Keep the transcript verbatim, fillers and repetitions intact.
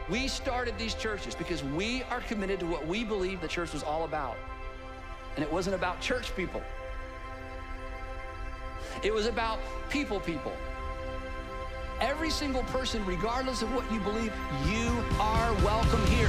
We started these churches because we are committed to what we believe the church was all about. And it wasn't about church people. It was about people people. Every single person, regardless of what you believe, you are welcome here.